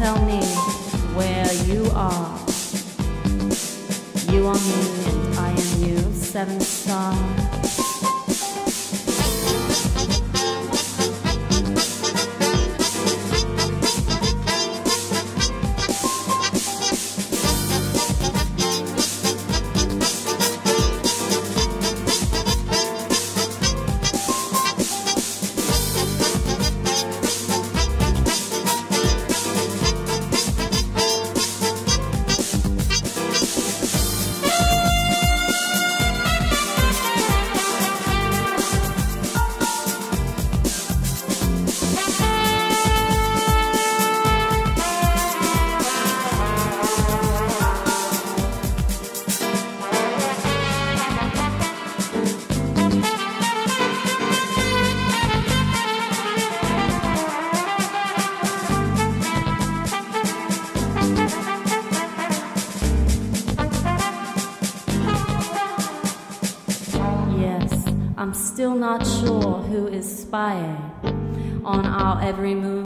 tell me where you are. You are me and I am you, 7-star. I'm still not sure who is spying on our every move.